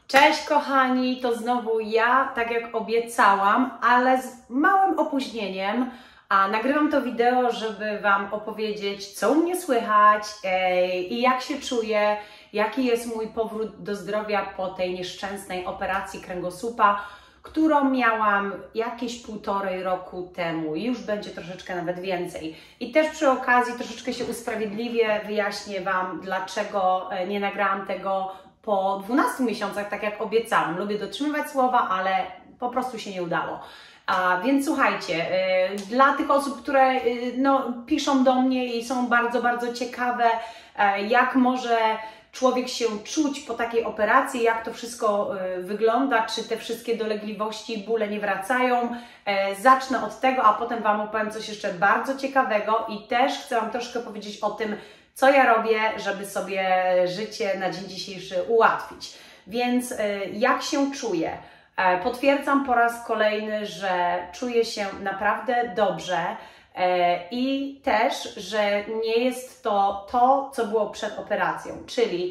Cześć kochani, to znowu ja, tak jak obiecałam, ale z małym opóźnieniem, a nagrywam to wideo, żeby Wam opowiedzieć, co u mnie słychać i jak się czuję, jaki jest mój powrót do zdrowia po tej nieszczęsnej operacji kręgosłupa, którą miałam jakieś 1,5 roku temu i już będzie troszeczkę nawet więcej. I też przy okazji troszeczkę się usprawiedliwię, wyjaśnię Wam, dlaczego nie nagrałam tego po 12 miesiącach, tak jak obiecałam. Lubię dotrzymywać słowa, ale po prostu się nie udało. Więc słuchajcie, dla tych osób, które piszą do mnie i są bardzo, bardzo ciekawe, jak może człowiek się czuć po takiej operacji, jak to wszystko wygląda, czy te wszystkie dolegliwości, bóle nie wracają. Zacznę od tego, a potem Wam opowiem coś jeszcze bardzo ciekawego i też chcę Wam troszkę powiedzieć o tym, co ja robię, żeby sobie życie na dzień dzisiejszy ułatwić. Więc jak się czuję? Potwierdzam po raz kolejny, że czuję się naprawdę dobrze i też, że nie jest to, co było przed operacją, czyli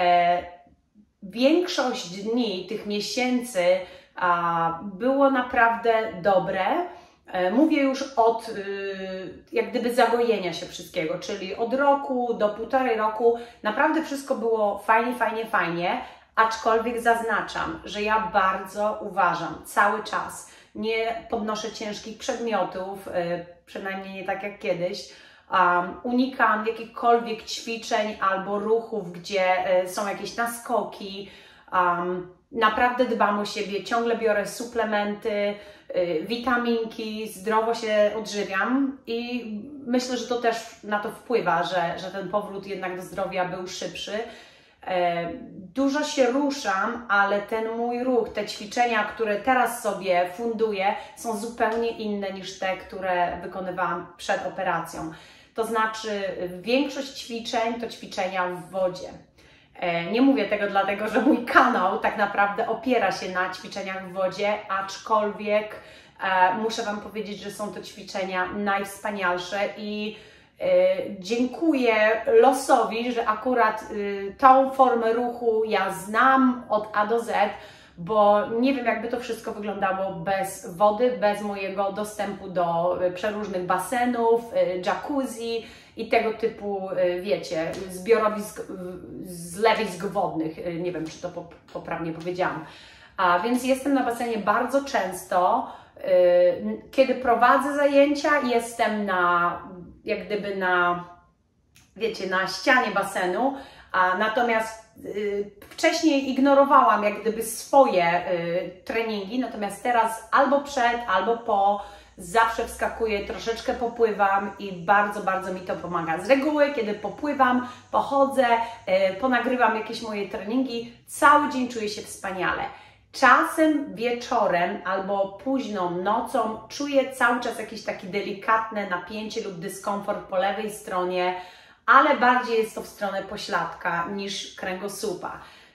większość dni, tych miesięcy było naprawdę dobre. Mówię już od jak gdyby zagojenia się wszystkiego, czyli od roku do 1,5 roku naprawdę wszystko było fajnie, aczkolwiek zaznaczam, że ja bardzo uważam cały czas, nie podnoszę ciężkich przedmiotów, przynajmniej nie tak jak kiedyś, unikam jakichkolwiek ćwiczeń albo ruchów, gdzie są jakieś naskoki, naprawdę dbam o siebie, ciągle biorę suplementy, witaminki, zdrowo się odżywiam i myślę, że to też na to wpływa, że ten powrót jednak do zdrowia był szybszy. Dużo się ruszam, ale ten mój ruch, te ćwiczenia, które teraz sobie funduję, są zupełnie inne niż te, które wykonywałam przed operacją. To znaczy większość ćwiczeń to ćwiczenia w wodzie. Nie mówię tego dlatego, że mój kanał tak naprawdę opiera się na ćwiczeniach w wodzie, aczkolwiek muszę Wam powiedzieć, że są to ćwiczenia najwspanialsze i dziękuję losowi, że akurat tą formę ruchu ja znam od A do Z, bo nie wiem, jakby to wszystko wyglądało bez wody, bez mojego dostępu do przeróżnych basenów, jacuzzi i tego typu, wiecie, zbiorowisk, zlewisk wodnych. Nie wiem, czy to poprawnie powiedziałam. Więc jestem na basenie bardzo często. Kiedy prowadzę zajęcia, jestem jak gdyby wiecie, na ścianie basenu, natomiast wcześniej ignorowałam jak gdyby swoje treningi, natomiast teraz albo przed, albo po zawsze wskakuję, troszeczkę popływam i bardzo mi to pomaga. Z reguły, kiedy popływam, pochodzę, ponagrywam jakieś moje treningi, cały dzień czuję się wspaniale. Czasem wieczorem albo późną nocą czuję cały czas jakieś takie delikatne napięcie lub dyskomfort po lewej stronie, ale bardziej jest to w stronę pośladka niż kręgosłupa.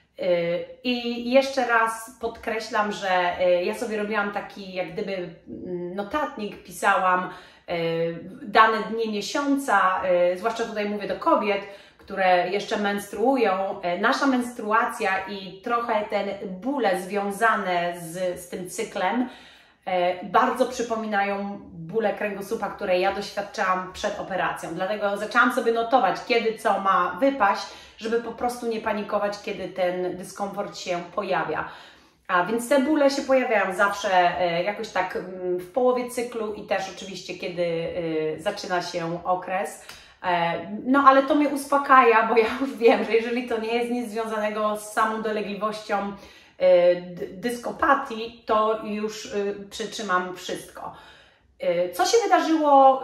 I jeszcze raz podkreślam, że ja sobie robiłam taki jak gdyby notatnik, pisałam dane dni miesiąca, zwłaszcza tutaj mówię do kobiet, które jeszcze menstruują. Nasza menstruacja i trochę te bóle związane z tym cyklem bardzo przypominają bóle kręgosłupa, które ja doświadczałam przed operacją. Dlatego zaczęłam sobie notować, kiedy co ma wypaść, żeby po prostu nie panikować, kiedy ten dyskomfort się pojawia. Więc te bóle się pojawiają zawsze jakoś tak w połowie cyklu i też oczywiście, kiedy zaczyna się okres. No ale to mnie uspokaja, bo ja już wiem, że jeżeli to nie jest nic związanego z samą dolegliwością dyskopatii, to już przytrzymam wszystko. Co się wydarzyło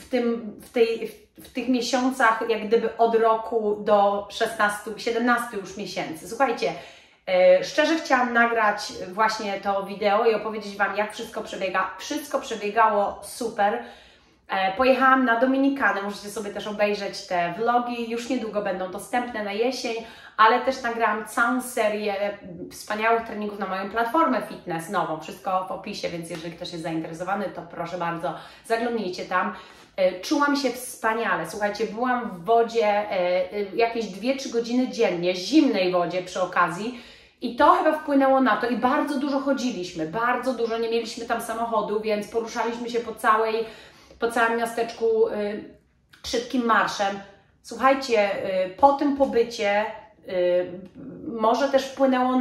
w tych miesiącach, jak gdyby od roku do 17 już miesięcy? Słuchajcie, szczerze chciałam nagrać właśnie to wideo i opowiedzieć Wam, jak wszystko przebiega. Wszystko przebiegało super. Pojechałam na Dominikanę, możecie sobie też obejrzeć te vlogi, już niedługo będą dostępne na jesień, ale też nagrałam całą serię wspaniałych treningów na moją platformę fitness nową, wszystko w opisie, więc jeżeli ktoś jest zainteresowany, to proszę bardzo, zaglądnijcie tam. Czułam się wspaniale, słuchajcie, byłam w wodzie jakieś 2-3 godziny dziennie, zimnej wodzie przy okazji I to chyba wpłynęło na to i bardzo dużo chodziliśmy, bardzo dużo, nie mieliśmy tam samochodu, więc poruszaliśmy się po całym miasteczku szybkim marszem. Słuchajcie, po tym pobycie może też wpłynął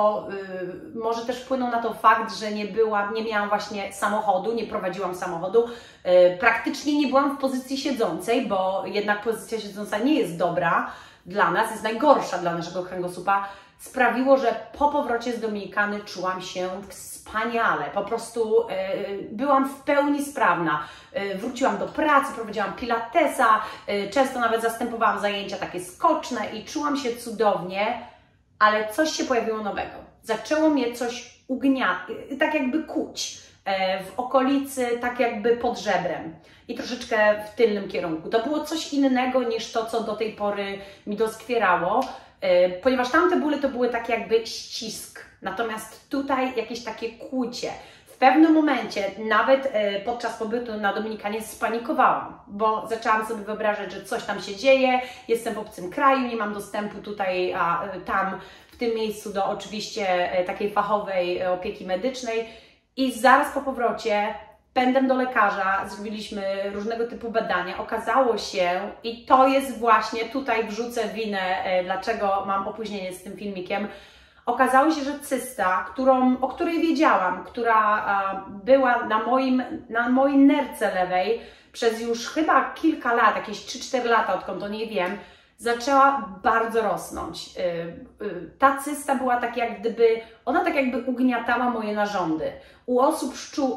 na to fakt, że nie miałam właśnie samochodu, nie prowadziłam samochodu. Praktycznie nie byłam w pozycji siedzącej, bo jednak pozycja siedząca nie jest dobra dla nas, jest najgorsza dla naszego kręgosłupa. Sprawiło, że po powrocie z Dominikany czułam się wspaniale. Po prostu byłam w pełni sprawna. Wróciłam do pracy, prowadziłam pilatesa, często nawet zastępowałam zajęcia takie skoczne i czułam się cudownie, ale coś się pojawiło nowego. Zaczęło mnie coś tak jakby kuć w okolicy, tak jakby pod żebrem i troszeczkę w tylnym kierunku. To było coś innego niż to, co do tej pory mi doskwierało, ponieważ tamte bóle to były tak jakby ścisk, natomiast tutaj jakieś takie kłucie. W pewnym momencie, nawet podczas pobytu na Dominikanie, spanikowałam, bo zaczęłam sobie wyobrażać, że coś tam się dzieje, jestem w obcym kraju, nie mam dostępu tutaj, a tam w tym miejscu do oczywiście takiej fachowej opieki medycznej i zaraz po powrocie pędem do lekarza, zrobiliśmy różnego typu badania, okazało się, i to jest właśnie, tutaj wrzucę winę, dlaczego mam opóźnienie z tym filmikiem, okazało się, że cysta, o której wiedziałam, która była na mojej nerce lewej przez już chyba kilka lat, jakieś 3-4 lata, odkąd o niej wiem, zaczęła bardzo rosnąć. Ta cysta była ona tak jakby ugniatała moje narządy. U osób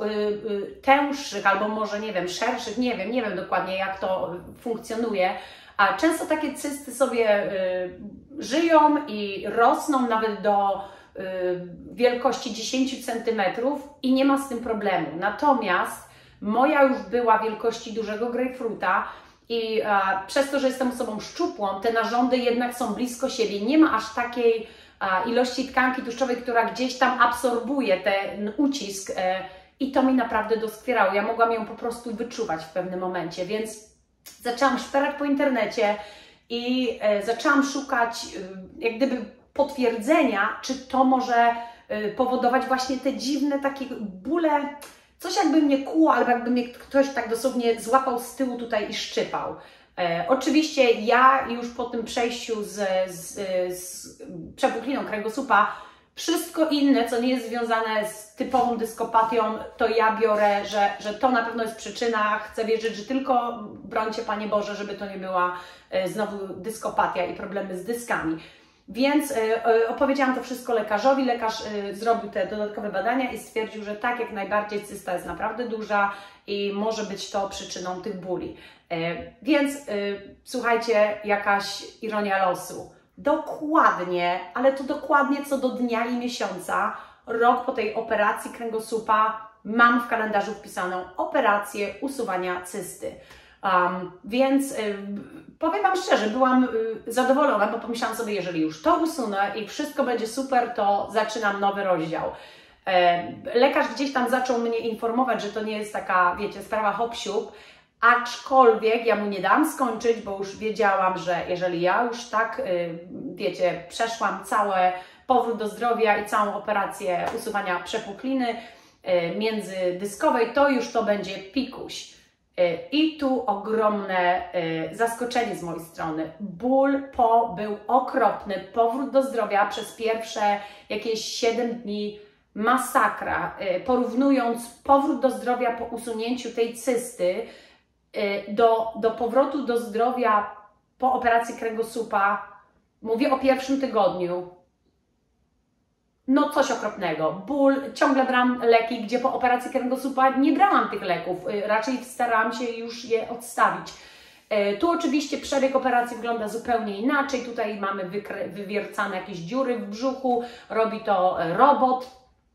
tęższych albo może, nie wiem, szerszych, nie wiem dokładnie jak to funkcjonuje, a często takie cysty sobie żyją i rosną nawet do wielkości 10 cm i nie ma z tym problemu. Natomiast moja już była wielkości dużego grejpfruta i przez to, że jestem osobą szczupłą, te narządy jednak są blisko siebie. Nie ma aż takiej ilości tkanki tłuszczowej, która gdzieś tam absorbuje ten ucisk i to mi naprawdę doskwierało. Ja mogłam ją po prostu wyczuwać w pewnym momencie, więc zaczęłam szperać po internecie i zaczęłam szukać jak gdyby potwierdzenia, czy to może powodować właśnie te dziwne takie bóle, coś jakby mnie kłuło, albo jakby mnie ktoś tak dosłownie złapał z tyłu tutaj i szczypał. Oczywiście ja już po tym przejściu z przepukliną kręgosłupa, wszystko inne, co nie jest związane z typową dyskopatią, to ja biorę, że to na pewno jest przyczyna. Chcę wierzyć, że tylko brońcie Panie Boże, żeby to nie była znowu dyskopatia i problemy z dyskami. Więc opowiedziałam to wszystko lekarzowi. Lekarz zrobił te dodatkowe badania i stwierdził, że tak, jak najbardziej cysta jest naprawdę duża i może być to przyczyną tych bóli. Więc słuchajcie, jakaś ironia losu. Dokładnie, ale to dokładnie co do dnia i miesiąca, rok po tej operacji kręgosłupa mam w kalendarzu wpisaną operację usuwania cysty. Więc powiem Wam szczerze, byłam zadowolona, bo pomyślałam sobie, jeżeli już to usunę i wszystko będzie super, to zaczynam nowy rozdział. Lekarz gdzieś tam zaczął mnie informować, że to nie jest taka, wiecie, sprawa hop-siup, aczkolwiek ja mu nie dałam skończyć, bo już wiedziałam, że jeżeli ja już tak, wiecie, przeszłam cały powrót do zdrowia i całą operację usuwania przepukliny międzydyskowej, to już to będzie pikuś. I tu ogromne zaskoczenie z mojej strony. Ból był okropny. Powrót do zdrowia przez pierwsze jakieś 7 dni masakra. Porównując powrót do zdrowia po usunięciu tej cysty do powrotu do zdrowia po operacji kręgosłupa, mówię o pierwszym tygodniu, no coś okropnego. Ból, ciągle brałam leki, gdzie po operacji kręgosłupa nie brałam tych leków, raczej starałam się już je odstawić. Tu oczywiście przebieg operacji wygląda zupełnie inaczej, tutaj mamy wywiercane jakieś dziury w brzuchu, robi to robot,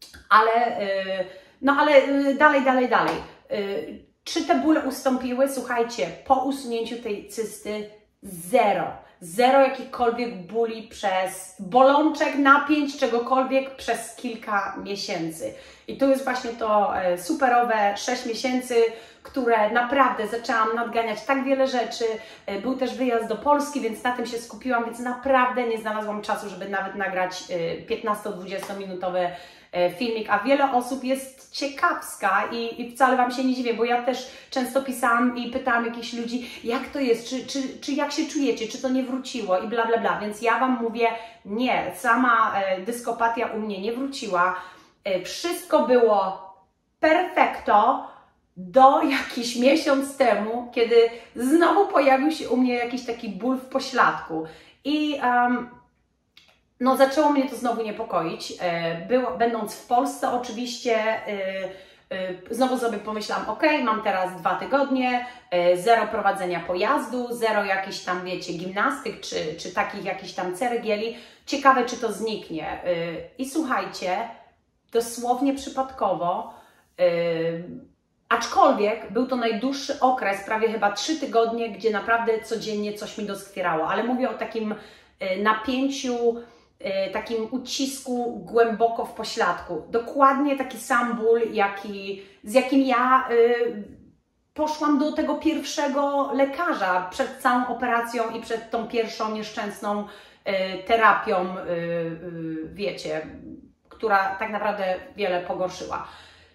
ale dalej. Czy te bóle ustąpiły? Słuchajcie, po usunięciu tej cysty zero jakichkolwiek bóli bolączek, napięć, czegokolwiek przez kilka miesięcy. I tu jest właśnie to superowe 6 miesięcy, które naprawdę zaczęłam nadganiać tak wiele rzeczy. Był też wyjazd do Polski, więc na tym się skupiłam, więc naprawdę nie znalazłam czasu, żeby nawet nagrać 15-20 minutowy filmik, a wiele osób jest ciekawska i wcale Wam się nie dziwię, bo ja też często pisałam i pytałam jakichś ludzi, jak to jest, czy jak się czujecie, czy to nie wróciło i bla bla bla, więc ja Wam mówię, nie, sama dyskopatia u mnie nie wróciła, wszystko było perfekto do jakiś miesiąc temu, kiedy znowu pojawił się u mnie jakiś taki ból w pośladku i no, zaczęło mnie to znowu niepokoić. Będąc w Polsce oczywiście, znowu sobie pomyślałam, ok, mam teraz 2 tygodnie, zero prowadzenia pojazdu, zero jakichś tam, wiecie, gimnastyk, czy takich jakichś tam ceregieli. Ciekawe, czy to zniknie. I słuchajcie, dosłownie przypadkowo, aczkolwiek był to najdłuższy okres, prawie chyba 3 tygodnie, gdzie naprawdę codziennie coś mi doskwierało, ale mówię o takim napięciu, takim ucisku głęboko w pośladku. Dokładnie taki sam ból, z jakim ja poszłam do tego pierwszego lekarza przed całą operacją i przed tą pierwszą nieszczęsną terapią, wiecie, która tak naprawdę wiele pogorszyła.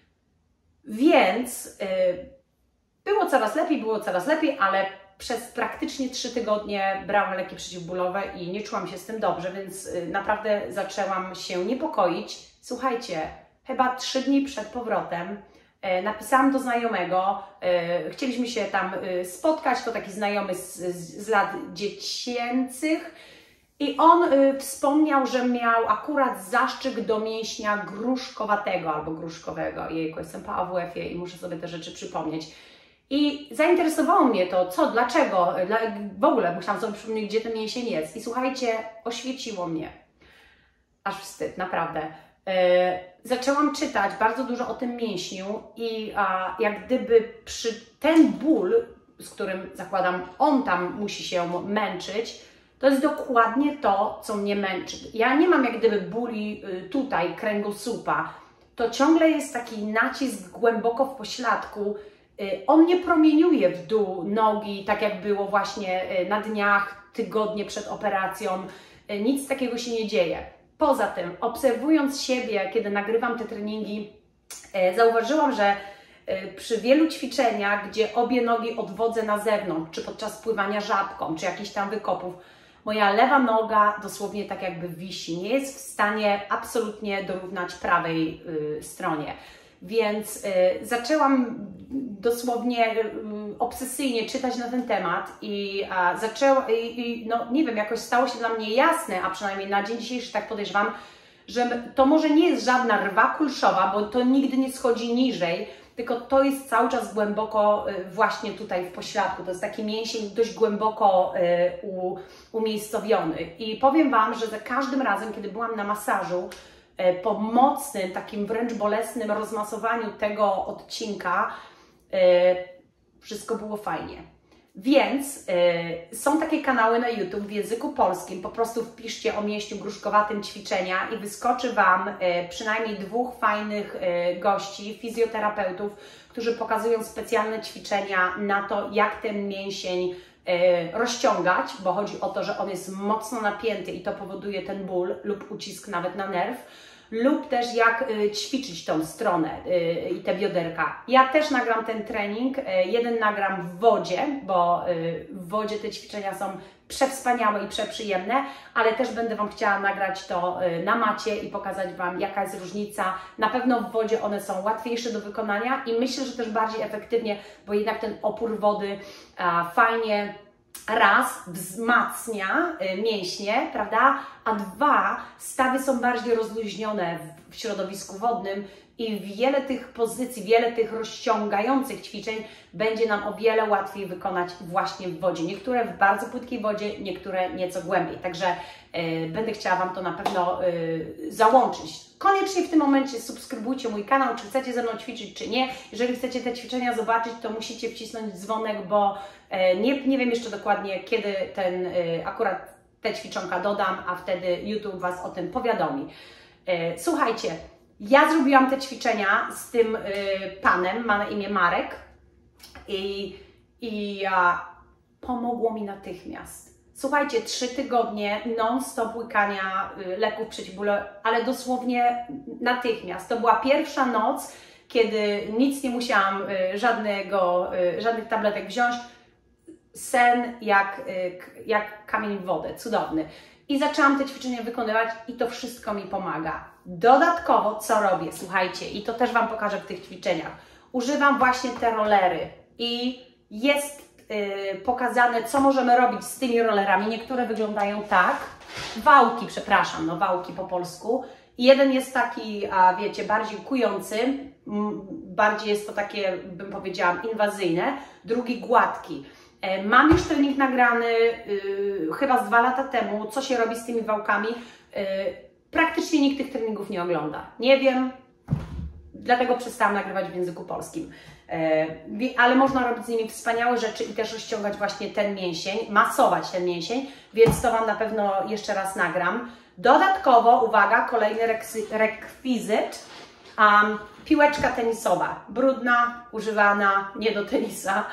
Więc było coraz lepiej, ale przez praktycznie 3 tygodnie brałam leki przeciwbólowe i nie czułam się z tym dobrze, więc naprawdę zaczęłam się niepokoić. Słuchajcie, chyba 3 dni przed powrotem napisałam do znajomego, chcieliśmy się tam spotkać, to taki znajomy z lat dziecięcych i on wspomniał, że miał akurat zastrzyk do mięśnia gruszkowatego albo gruszkowego. Jejku, jestem po AWF-ie i muszę sobie te rzeczy przypomnieć. I zainteresowało mnie to, dlaczego, w ogóle musiałam sobie przypomnieć, gdzie ten mięsień jest. I słuchajcie, oświeciło mnie. Aż wstyd, naprawdę. Zaczęłam czytać bardzo dużo o tym mięśniu i jak gdyby ten ból, z którym zakładam, on tam musi się męczyć, to jest dokładnie to, co mnie męczy. Ja nie mam jak gdyby bóli tutaj, kręgosłupa. To ciągle jest taki nacisk głęboko w pośladku. On nie promieniuje w dół nogi, tak jak było właśnie na dniach, tygodnie przed operacją. Nic takiego się nie dzieje. Poza tym, obserwując siebie, kiedy nagrywam te treningi, zauważyłam, że przy wielu ćwiczeniach, gdzie obie nogi odwodzę na zewnątrz, czy podczas pływania żabką, czy jakichś tam wykopów, moja lewa noga dosłownie tak jakby wisi, nie jest w stanie absolutnie dorównać prawej stronie. Więc zaczęłam dosłownie obsesyjnie czytać na ten temat i no nie wiem, jakoś stało się dla mnie jasne, a przynajmniej na dzień dzisiejszy tak podejrzewam, że to może nie jest żadna rwa kulszowa, bo to nigdy nie schodzi niżej, tylko to jest cały czas głęboko właśnie tutaj w pośladku. To jest taki mięsień dość głęboko umiejscowiony. I powiem Wam, że za każdym razem, kiedy byłam na masażu, po mocnym, takim wręcz bolesnym rozmasowaniu tego odcinka, wszystko było fajnie. Więc są takie kanały na YouTube w języku polskim, po prostu wpiszcie o mięśniu gruszkowatym ćwiczenia i wyskoczy Wam przynajmniej 2 fajnych gości, fizjoterapeutów, którzy pokazują specjalne ćwiczenia na to, jak ten mięsień rozciągać, bo chodzi o to, że on jest mocno napięty i to powoduje ten ból lub ucisk nawet na nerw, lub też jak ćwiczyć tą stronę i te bioderka. Ja też nagram ten trening, jeden nagram w wodzie, bo w wodzie te ćwiczenia są przewspaniałe i przeprzyjemne, ale też będę Wam chciała nagrać to na macie i pokazać Wam, jaka jest różnica. Na pewno w wodzie one są łatwiejsze do wykonania i myślę, że też bardziej efektywnie, bo jednak ten opór wody fajnie raz wzmacnia mięśnie, prawda? A 2, stawy są bardziej rozluźnione w środowisku wodnym i wiele tych pozycji, wiele tych rozciągających ćwiczeń będzie nam o wiele łatwiej wykonać właśnie w wodzie. Niektóre w bardzo płytkiej wodzie, niektóre nieco głębiej. Także będę chciała Wam to na pewno załączyć. Koniecznie w tym momencie subskrybujcie mój kanał, czy chcecie ze mną ćwiczyć, czy nie. Jeżeli chcecie te ćwiczenia zobaczyć, to musicie wcisnąć dzwonek, bo nie wiem jeszcze dokładnie, kiedy akurat te ćwiczonka dodam, a wtedy YouTube Was o tym powiadomi. Słuchajcie, ja zrobiłam te ćwiczenia z tym panem, ma na imię Marek. I pomogło mi natychmiast. Słuchajcie, 3 tygodnie non-stop łykania leków przeciwbólowych, ale dosłownie natychmiast. To była pierwsza noc, kiedy nic nie musiałam, żadnych tabletek wziąć. Sen jak kamień w wodę, cudowny. I zaczęłam te ćwiczenia wykonywać i to wszystko mi pomaga. Dodatkowo, co robię? Słuchajcie, i to też Wam pokażę w tych ćwiczeniach. Używam właśnie te rollery i jest pokazane, co możemy robić z tymi rollerami. Niektóre wyglądają tak. Wałki, przepraszam, no wałki po polsku. Jeden jest taki, wiecie, bardziej kujący, bardziej jest to takie, bym powiedziała, inwazyjne. Drugi gładki. Mam już trening nagrany chyba z 2 lata temu, co się robi z tymi wałkami. Praktycznie nikt tych treningów nie ogląda. Nie wiem, dlatego przestałam nagrywać w języku polskim. Ale można robić z nimi wspaniałe rzeczy i też rozciągać właśnie ten mięsień, masować ten mięsień, więc to Wam na pewno jeszcze raz nagram. Dodatkowo, uwaga, kolejny rekwizyt, piłeczka tenisowa, brudna, używana, nie do tenisa.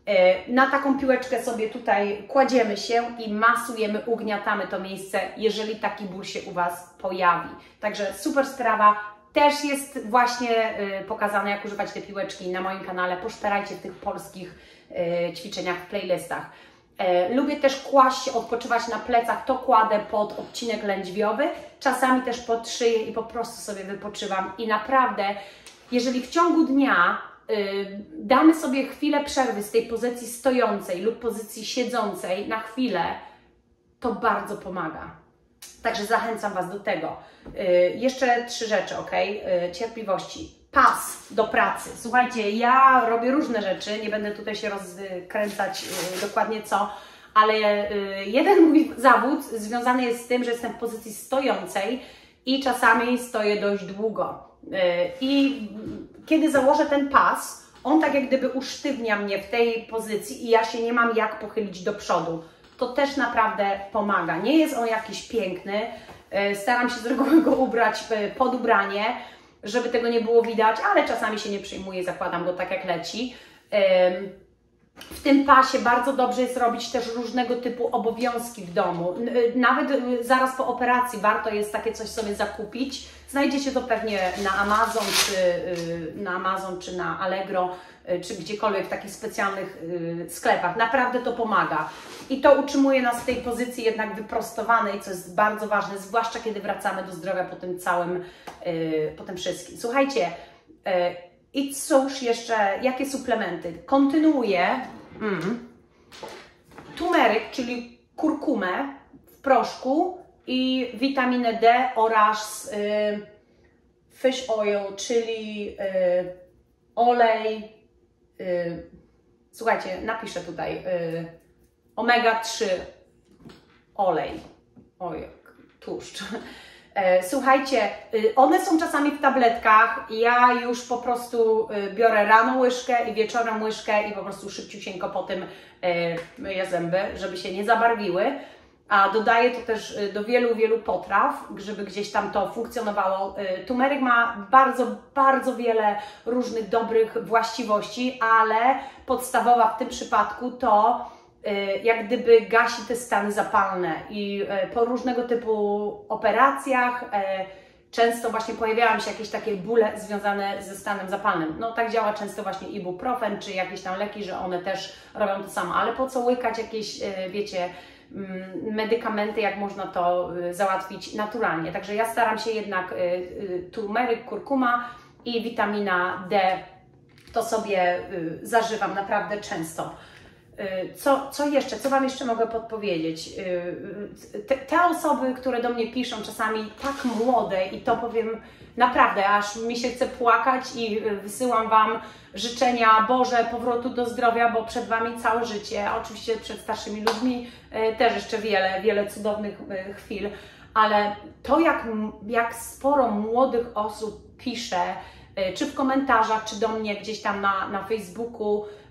Na taką piłeczkę sobie tutaj kładziemy się i masujemy, ugniatamy to miejsce, jeżeli taki ból się u Was pojawi. Także super sprawa. Też jest właśnie pokazane, jak używać te piłeczki na moim kanale. Poszperajcie w tych polskich ćwiczeniach w playlistach. Lubię też kłaść, odpoczywać na plecach. To kładę pod odcinek lędźwiowy, czasami też pod szyję i po prostu sobie wypoczywam. I naprawdę, jeżeli w ciągu dnia damy sobie chwilę przerwy z tej pozycji stojącej lub pozycji siedzącej na chwilę, to bardzo pomaga. Także zachęcam Was do tego. Jeszcze 3 rzeczy, ok? Cierpliwości. Pas do pracy. Słuchajcie, ja robię różne rzeczy, nie będę tutaj się rozkręcać dokładnie co, ale jeden mój zawód związany jest z tym, że jestem w pozycji stojącej i czasami stoję dość długo. I kiedy założę ten pas, on tak jak gdyby usztywnia mnie w tej pozycji i ja się nie mam jak pochylić do przodu. To też naprawdę pomaga. Nie jest on jakiś piękny. Staram się z reguły go ubrać pod ubranie, żeby tego nie było widać, ale czasami się nie przejmuję, zakładam go tak jak leci. W tym pasie bardzo dobrze jest robić też różnego typu obowiązki w domu. Nawet zaraz po operacji warto jest takie coś sobie zakupić. Znajdziecie to pewnie na Amazon, czy na Allegro, czy gdziekolwiek w takich specjalnych sklepach. Naprawdę to pomaga. I to utrzymuje nas w tej pozycji jednak wyprostowanej, co jest bardzo ważne, zwłaszcza kiedy wracamy do zdrowia po tym całym, po tym wszystkim. Słuchajcie, i cóż jeszcze, jakie suplementy? Kontynuuję tumeryk, czyli kurkumę w proszku i witaminę D oraz fish oil, czyli olej, słuchajcie, napiszę tutaj omega-3 olej, tłuszcz. Słuchajcie, one są czasami w tabletkach, ja już po prostu biorę rano łyżkę i wieczorem łyżkę i po prostu szybciusieńko po tym myję zęby, żeby się nie zabarwiły. A dodaję to też do wielu potraw, żeby gdzieś tam to funkcjonowało. Tumeryk ma bardzo wiele różnych dobrych właściwości, ale podstawowa w tym przypadku to jak gdyby gasi te stany zapalne i po różnego typu operacjach często właśnie pojawiają się jakieś takie bóle związane ze stanem zapalnym. No tak działa często właśnie ibuprofen czy jakieś tam leki, że one też robią to samo, ale po co łykać jakieś, wiecie, medykamenty, jak można to załatwić naturalnie. Także ja staram się jednak turmeryk, kurkuma i witamina D, to sobie zażywam naprawdę często. Co jeszcze? Co Wam jeszcze mogę podpowiedzieć? Te osoby, które do mnie piszą, czasami tak młode i to powiem naprawdę, aż mi się chce płakać i wysyłam Wam życzenia Boże powrotu do zdrowia, bo przed Wami całe życie, a oczywiście przed starszymi ludźmi też jeszcze wiele cudownych chwil, ale to jak sporo młodych osób pisze, czy w komentarzach, czy do mnie gdzieś tam na Facebooku,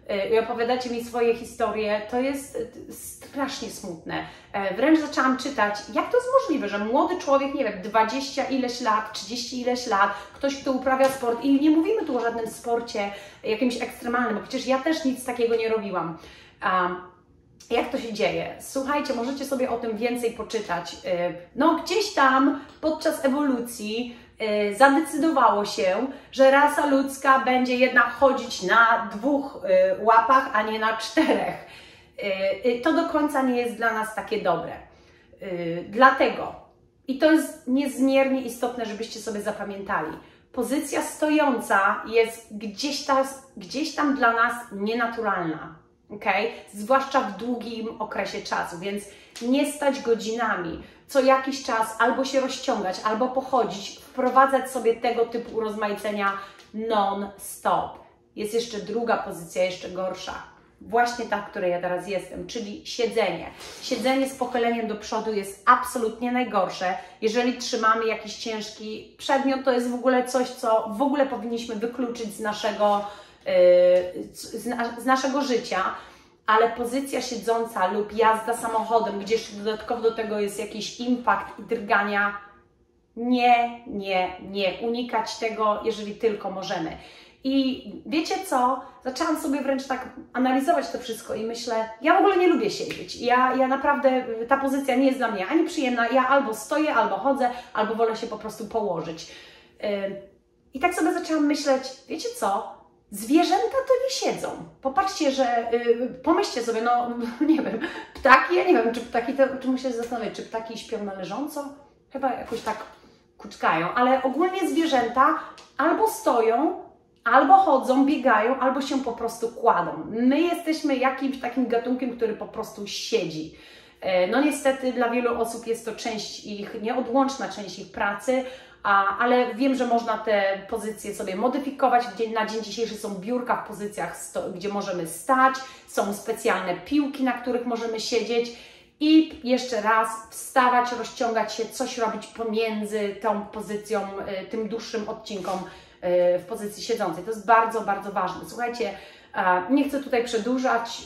i opowiadacie mi swoje historie, to jest strasznie smutne. Wręcz zaczęłam czytać, jak to jest możliwe, że młody człowiek, nie wiem, 20 ileś lat, 30 ileś lat, ktoś, kto uprawia sport, i nie mówimy tu o żadnym sporcie jakimś ekstremalnym, bo przecież ja też nic takiego nie robiłam. Jak to się dzieje? Słuchajcie, możecie sobie o tym więcej poczytać. No gdzieś tam podczas ewolucji zadecydowało się, że rasa ludzka będzie jednak chodzić na 2 łapach, a nie na 4. To do końca nie jest dla nas takie dobre. Dlatego, i to jest niezmiernie istotne, żebyście sobie zapamiętali, pozycja stojąca jest gdzieś tam dla nas nienaturalna. Okay? Zwłaszcza w długim okresie czasu, więc nie stać godzinami, co jakiś czas albo się rozciągać, albo pochodzić, wprowadzać sobie tego typu urozmaicenia non-stop. Jest jeszcze druga pozycja, jeszcze gorsza. Właśnie ta, w której ja teraz jestem, czyli siedzenie. Siedzenie z pochyleniem do przodu jest absolutnie najgorsze. Jeżeli trzymamy jakiś ciężki przedmiot, to jest w ogóle coś, co w ogóle powinniśmy wykluczyć z naszego życia, ale pozycja siedząca lub jazda samochodem, gdzie jeszcze dodatkowo do tego jest jakiś impact i drgania, nie. Unikać tego, jeżeli tylko możemy. I wiecie co? Zaczęłam sobie wręcz tak analizować to wszystko i myślę, ja w ogóle nie lubię siedzieć. Ja naprawdę, ta pozycja nie jest dla mnie ani przyjemna. Ja albo stoję, albo chodzę, albo wolę się po prostu położyć. I tak sobie zaczęłam myśleć, wiecie co? Zwierzęta to nie siedzą. Popatrzcie, że pomyślcie sobie, no nie wiem, ptaki, ja nie wiem, czy ptaki, czy muszę się zastanowić, czy ptaki śpią na leżąco? Chyba jakoś tak kuckają, ale ogólnie zwierzęta albo stoją, albo chodzą, biegają, albo się po prostu kładą. My jesteśmy jakimś takim gatunkiem, który po prostu siedzi. No niestety dla wielu osób jest to część ich, nieodłączna część ich pracy, ale wiem, że można te pozycje sobie modyfikować. Na dzień dzisiejszy są biurka w pozycjach, gdzie możemy stać, są specjalne piłki, na których możemy siedzieć i jeszcze raz wstawać, rozciągać się, coś robić pomiędzy tą pozycją, tym dłuższym odcinkom w pozycji siedzącej. To jest bardzo, bardzo ważne. Słuchajcie, nie chcę tutaj przedłużać,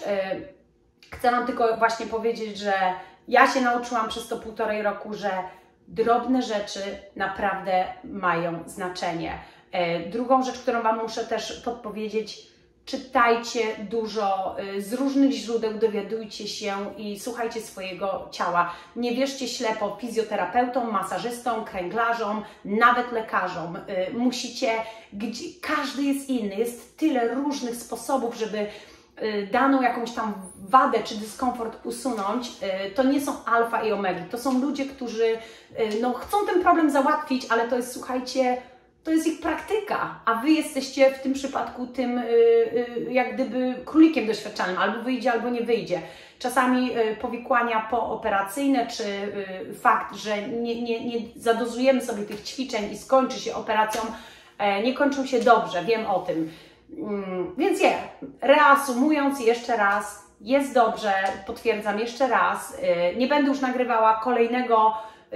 chcę Wam tylko właśnie powiedzieć, że ja się nauczyłam przez to 1,5 roku, że drobne rzeczy naprawdę mają znaczenie. Drugą rzecz, którą Wam muszę też podpowiedzieć, czytajcie dużo z różnych źródeł, dowiadujcie się i słuchajcie swojego ciała. Nie wierzcie ślepo fizjoterapeutom, masażystom, kręglarzom, nawet lekarzom. Musicie, każdy jest inny, jest tyle różnych sposobów, żeby daną jakąś tam wadę czy dyskomfort usunąć. To nie są alfa i omega, to są ludzie, którzy no, chcą ten problem załatwić, ale to jest, słuchajcie, to jest ich praktyka, a Wy jesteście w tym przypadku tym jak gdyby królikiem doświadczalnym, albo wyjdzie, albo nie wyjdzie. Czasami powikłania pooperacyjne, czy fakt, że nie zadozujemy sobie tych ćwiczeń i skończy się operacją, nie kończą się dobrze, wiem o tym. Więc reasumując jeszcze raz, jest dobrze, potwierdzam jeszcze raz, nie będę już nagrywała kolejnego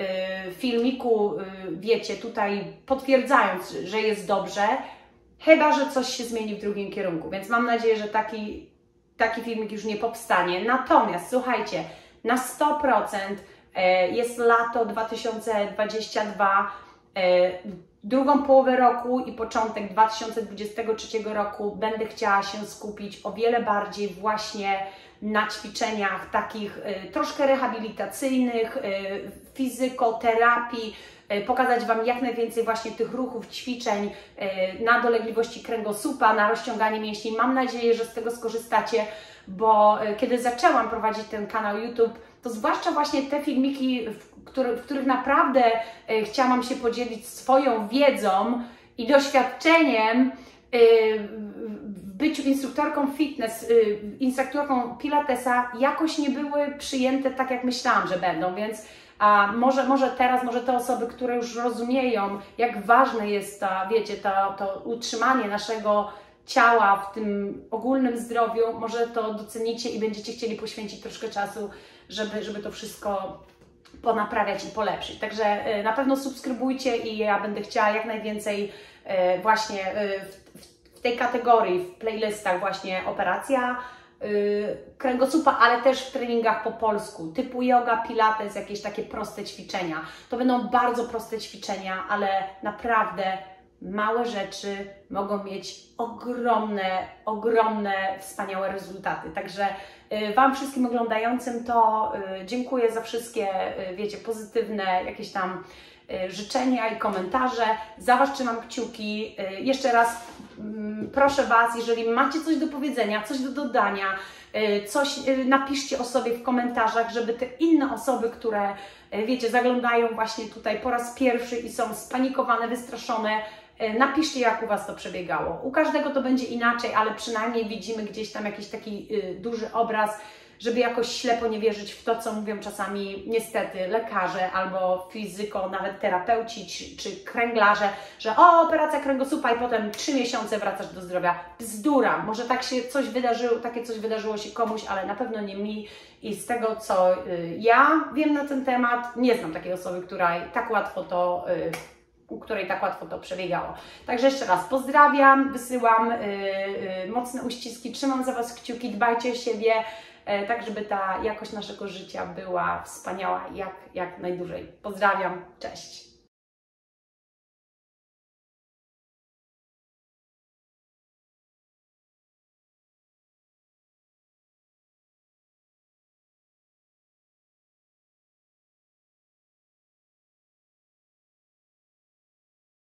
filmiku, wiecie, tutaj potwierdzając, że jest dobrze, chyba że coś się zmieni w drugim kierunku, więc mam nadzieję, że taki filmik już nie powstanie. Natomiast słuchajcie, na 100% jest lato 2022, drugą połowę roku i początek 2023 roku będę chciała się skupić o wiele bardziej właśnie na ćwiczeniach takich troszkę rehabilitacyjnych, fizykoterapii, pokazać Wam jak najwięcej właśnie tych ruchów, ćwiczeń na dolegliwości kręgosłupa, na rozciąganie mięśni. Mam nadzieję, że z tego skorzystacie, bo kiedy zaczęłam prowadzić ten kanał YouTube, to zwłaszcza właśnie te filmiki, w których naprawdę chciałam się podzielić swoją wiedzą i doświadczeniem w byciu instruktorką fitness, instruktorką pilatesa, jakoś nie były przyjęte tak, jak myślałam, że będą, więc może teraz, może te osoby, które już rozumieją, jak ważne jest to utrzymanie naszego ciała w tym ogólnym zdrowiu, może to docenicie i będziecie chcieli poświęcić troszkę czasu, żeby to wszystko ponaprawiać i polepszyć. Także na pewno subskrybujcie i ja będę chciała jak najwięcej właśnie w tej kategorii, w playlistach właśnie operacja kręgosłupa, ale też w treningach po polsku, typu yoga, pilates, jakieś takie proste ćwiczenia. To będą bardzo proste ćwiczenia, ale naprawdę małe rzeczy mogą mieć ogromne, wspaniałe rezultaty. Także Wam wszystkim oglądającym to dziękuję za wszystkie, wiecie, pozytywne jakieś tam życzenia i komentarze. Za Was trzymam kciuki. Jeszcze raz proszę Was, jeżeli macie coś do powiedzenia, coś do dodania, coś napiszcie o sobie w komentarzach, żeby te inne osoby, które, wiecie, zaglądają właśnie tutaj po raz pierwszy i są spanikowane, wystraszone, napiszcie, jak u Was to przebiegało. U każdego to będzie inaczej, ale przynajmniej widzimy gdzieś tam jakiś taki duży obraz, żeby jakoś ślepo nie wierzyć w to, co mówią czasami niestety lekarze albo fizyko, nawet terapeuci czy kręglarze, że operacja kręgosłupa i potem 3 miesiące wracasz do zdrowia. Bzdura, może tak się coś wydarzyło, takie coś wydarzyło się komuś, ale na pewno nie mi i z tego, co ja wiem na ten temat, nie znam takiej osoby, u której tak łatwo to przebiegało. Także jeszcze raz pozdrawiam, wysyłam mocne uściski, trzymam za Was kciuki, dbajcie o siebie, tak żeby ta jakość naszego życia była wspaniała jak najdłużej. Pozdrawiam, cześć!